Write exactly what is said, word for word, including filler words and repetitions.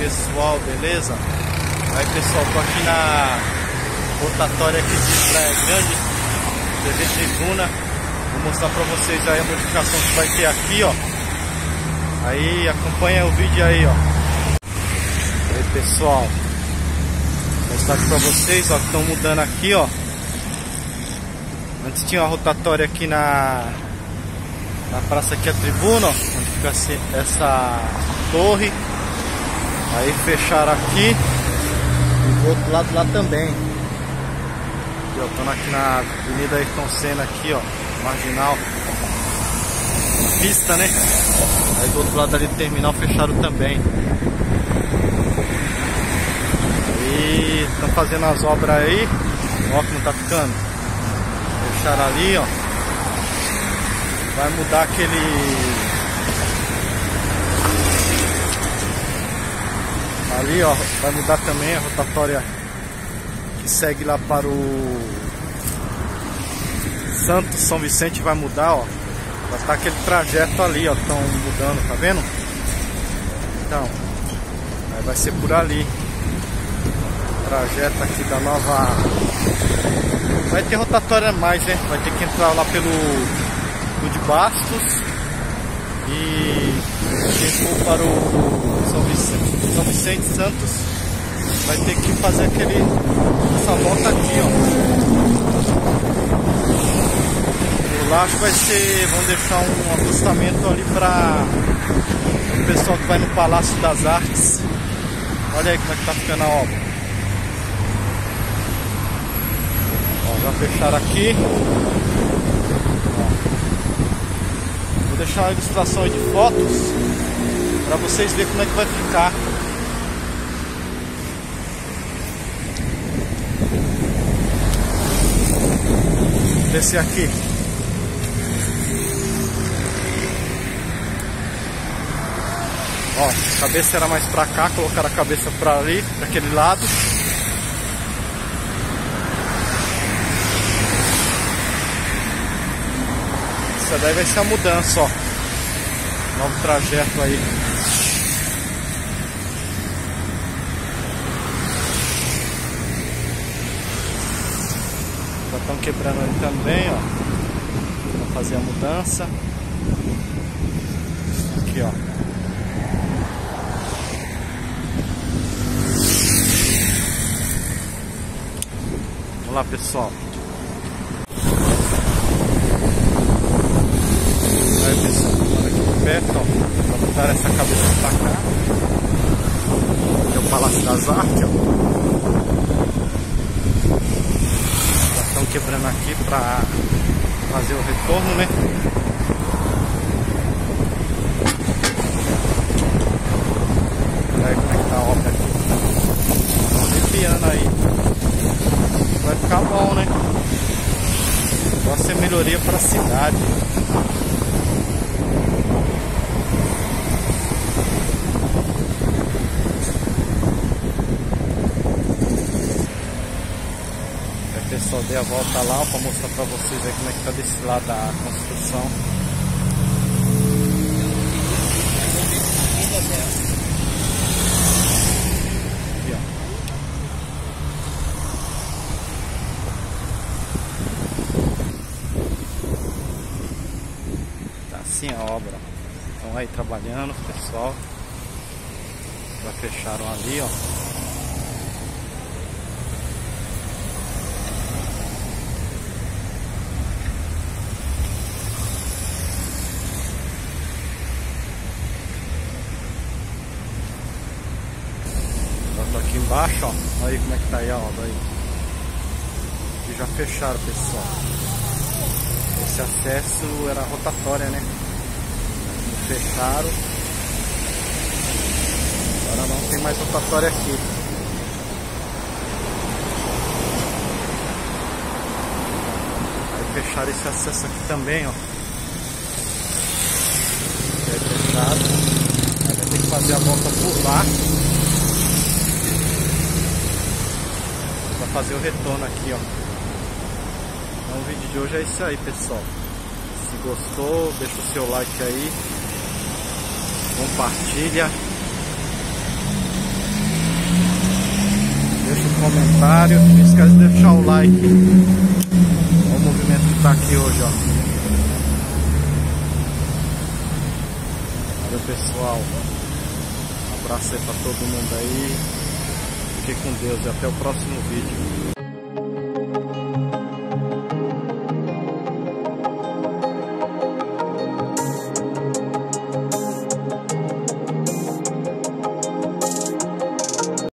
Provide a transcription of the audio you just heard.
pessoal, beleza? Aí pessoal, tô aqui na rotatória aqui de Praia Grande, T V Tribuna. Vou mostrar pra vocês aí a modificação que vai ter aqui, ó. Aí acompanha o vídeo aí, ó. Aí pessoal, vou mostrar aqui pra vocês, ó, que estão mudando aqui, ó. Antes tinha uma rotatória aqui na na praça aqui, a tribuna, ó, onde fica essa torre. Aí fecharam aqui e do outro lado lá também. Aqui, ó, estão aqui na Avenida Ayrton Senna aqui, ó, marginal, pista, né? Aí do outro lado ali do terminal fecharam também. E estão fazendo as obras aí, ó como tá ficando. Fecharam ali, ó. Vai mudar aquele ali, ó, vai mudar também a rotatória que segue lá para o Santos São Vicente, vai mudar, ó. Vai estar aquele trajeto ali, ó, estão mudando, tá vendo? Então, aí vai ser por ali. O trajeto aqui da nova. Vai ter rotatória a mais, né? Vai ter que entrar lá pelo de Bastos e quem for para o São Vicente, São Vicente Santos vai ter que fazer aquele essa volta aqui, ó. Por lá acho que vai ser, vão deixar um acostamento ali para o pessoal que vai no Palácio das Artes. Olha aí como é que tá ficando a obra. Ó, já fecharam aqui. Vou deixar uma ilustração aí de fotos para vocês verem como é que vai ficar. Vou descer aqui. Ó, a cabeça era mais para cá, colocaram a cabeça para ali, para aquele lado. Essa daí vai ser a mudança, ó. Novo trajeto aí. Já estão quebrando ali também, ó. Vamos fazer a mudança. Aqui, ó. Vamos lá, pessoal. Aí pessoal, aqui por perto, ó, pra botar essa cabeça pra cá. Aqui é o Palácio das Artes, ó. Já estão quebrando aqui pra fazer o retorno, né? Aí como é que tá a obra aqui? Estão arrepiando aí. Vai ficar bom, né? Vai ser melhoria pra cidade. Pessoal, dei a volta lá para mostrar para vocês aí como é que tá desse lado da construção. Aqui, ó. Tá assim a obra. Estão aí trabalhando, pessoal. Já fecharam ali, ó. Aqui embaixo, ó, olha aí como é que tá aí a obra aí. E já fecharam, pessoal. Esse acesso era rotatória, né? Fecharam. Agora não tem mais rotatória aqui. Aí fecharam esse acesso aqui também, ó. É fechado. Aí vai ter que fazer a volta por lá. Fazer o retorno aqui, ó. Então o vídeo de hoje é isso aí, pessoal. Se gostou, deixa o seu like aí, compartilha comentário. Não esquece de deixar o like. Olha o movimento que tá aqui hoje, ó. Valeu, pessoal. Um abraço aí pra todo mundo aí. Fique com Deus e até o próximo vídeo.